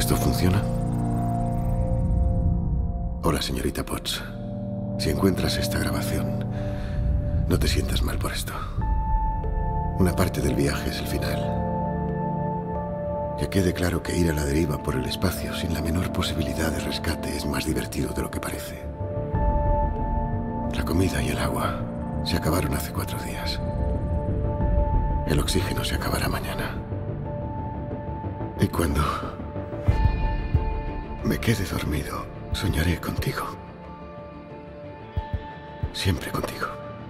¿Esto funciona? Hola, señorita Potts. Si encuentras esta grabación, no te sientas mal por esto. Una parte del viaje es el final. Que quede claro que ir a la deriva por el espacio sin la menor posibilidad de rescate es más divertido de lo que parece. La comida y el agua se acabaron hace 4 días. El oxígeno se acabará mañana. Y cuando me quede dormido, soñaré contigo. Siempre contigo.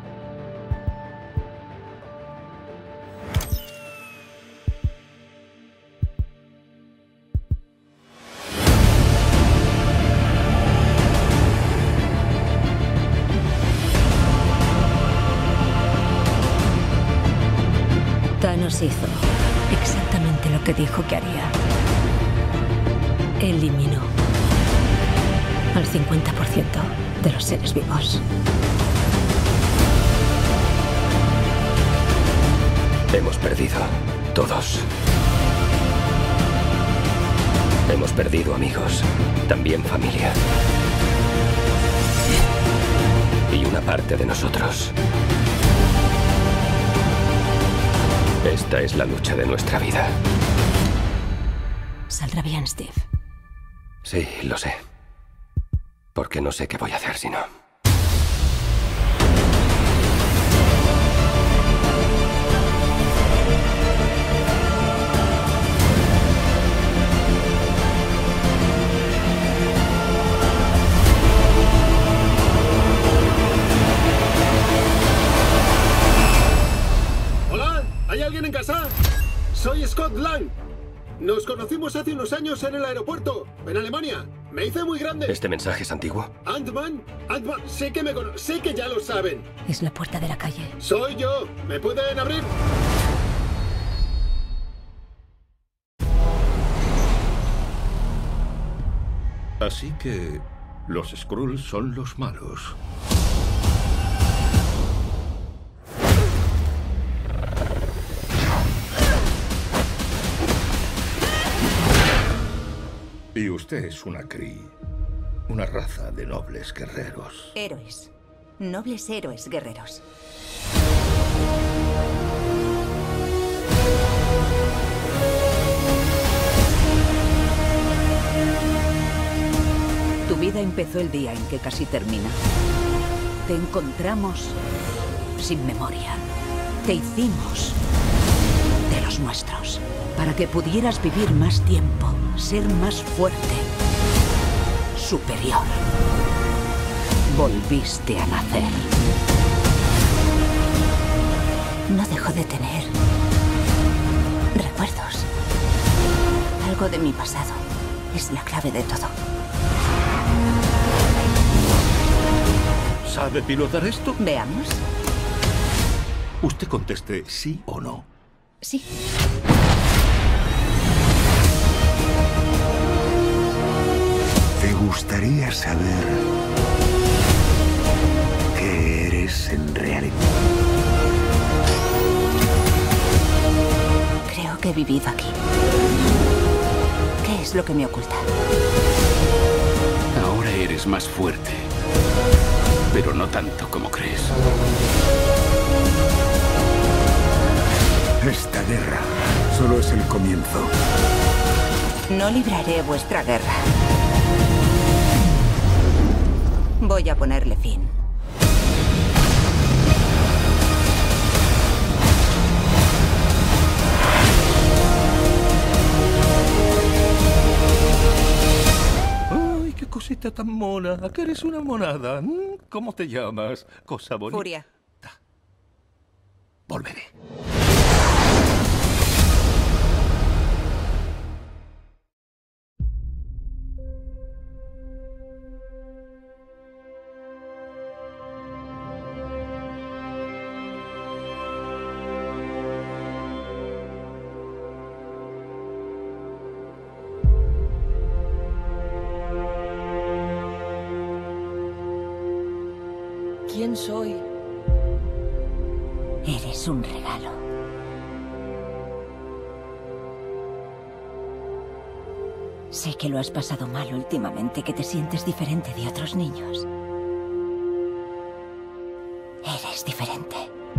Thanos hizo exactamente lo que dijo que haría. Eliminó al 50% de los seres vivos. Hemos perdido, todos. Hemos perdido amigos, también familia. Y una parte de nosotros. Esta es la lucha de nuestra vida. Saldrá bien, Steve. Sí, lo sé. Porque no sé qué voy a hacer si no. ¿Hay alguien en casa? Soy Scott Lang. Nos conocimos hace unos años en el aeropuerto, en Alemania. Me hice muy grande. ¿Este mensaje es antiguo? Ant-Man, sé que me conocen, sé que ya lo saben. Es la puerta de la calle. Soy yo. ¿Me pueden abrir? Así que los Skrulls son los malos. Y usted es una Kree, una raza de nobles guerreros. Héroes. Nobles héroes guerreros. Tu vida empezó el día en que casi termina. Te encontramos sin memoria. Te hicimos de los nuestros. Para que pudieras vivir más tiempo, ser más fuerte, superior. Volviste a nacer. No dejo de tener recuerdos. Algo de mi pasado es la clave de todo. ¿Sabe pilotar esto? Veamos. Usted conteste sí o no. Sí. ¿Te gustaría saber qué eres en realidad? Creo que he vivido aquí. ¿Qué es lo que me oculta? Ahora eres más fuerte, pero no tanto como crees. Esta guerra solo es el comienzo. No libraré vuestra guerra. Voy a ponerle fin. ¡Ay, qué cosita tan mona! ¿A qué eres una monada? ¿Cómo te llamas? Cosa bonita. Furia. Volveré. ¿Quién soy? Eres un regalo. Sé que lo has pasado mal últimamente, que te sientes diferente de otros niños. Eres diferente.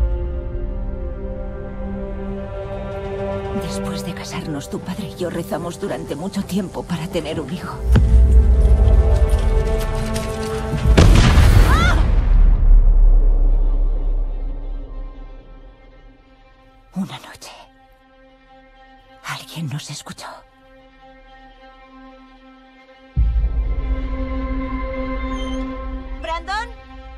Después de casarnos, tu padre y yo rezamos durante mucho tiempo para tener un hijo. ¡Ah! Una noche, alguien nos escuchó. ¿Brandon?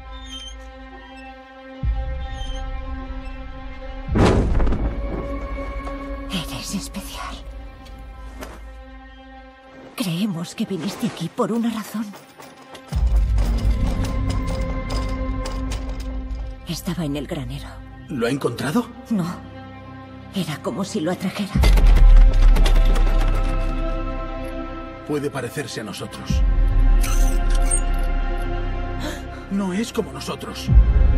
Eres especial. Creemos que viniste aquí por una razón. Estaba en el granero. ¿Lo ha encontrado? No. Era como si lo atrajera. Puede parecerse a nosotros. No es como nosotros.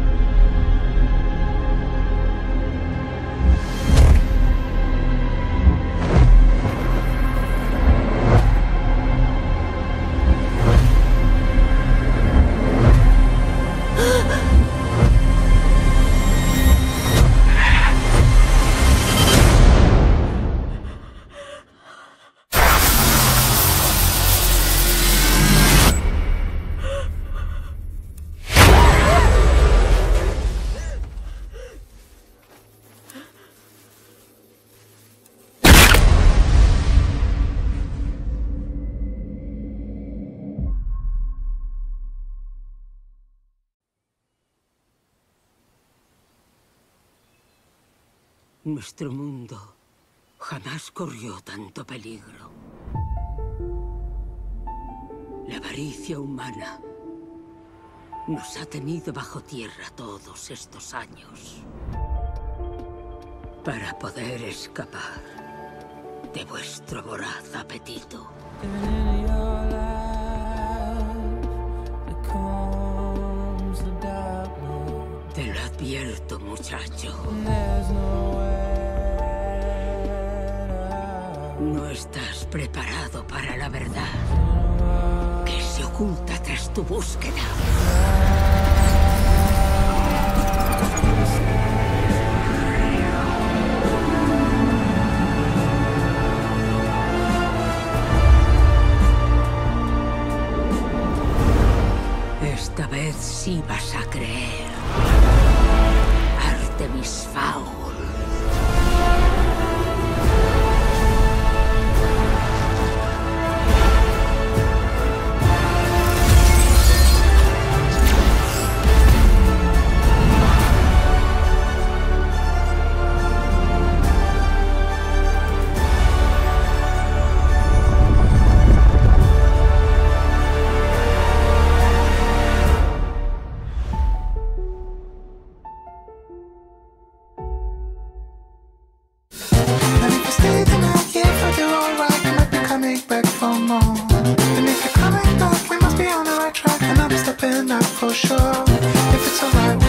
Nuestro mundo jamás corrió tanto peligro. La avaricia humana nos ha tenido bajo tierra todos estos años para poder escapar de vuestro voraz apetito. Te lo advierto, muchacho. No estás preparado para la verdad que se oculta tras tu búsqueda. Esta vez sí vas a creer. Artemis Fowl. For sure, if it's alright.